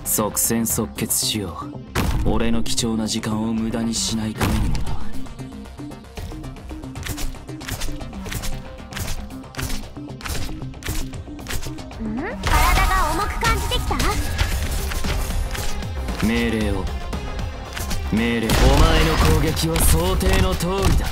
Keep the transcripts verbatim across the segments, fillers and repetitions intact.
即戦即決しよう。俺の貴重な時間を無駄にしないためにもな。 ん？体が重く感じてきた？ 命令を。命令。お前の攻撃は想定の通りだ。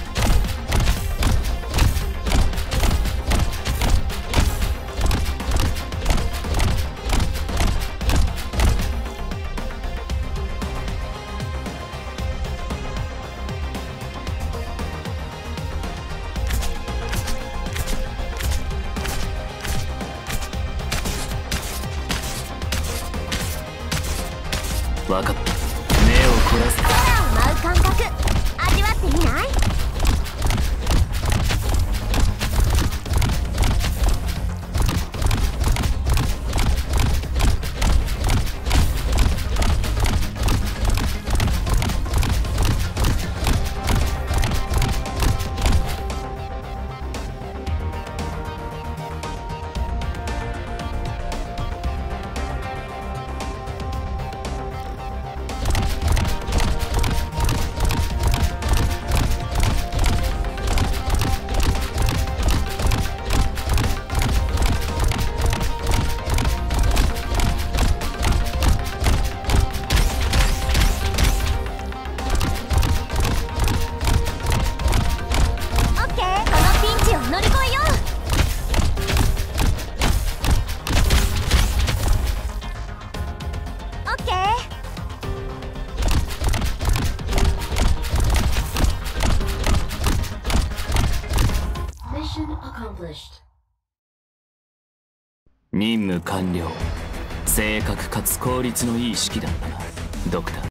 分かった。目を凝らす。 空を舞う感覚味わってみない？任務完了。正確かつ効率のいい式だったな、ドクター。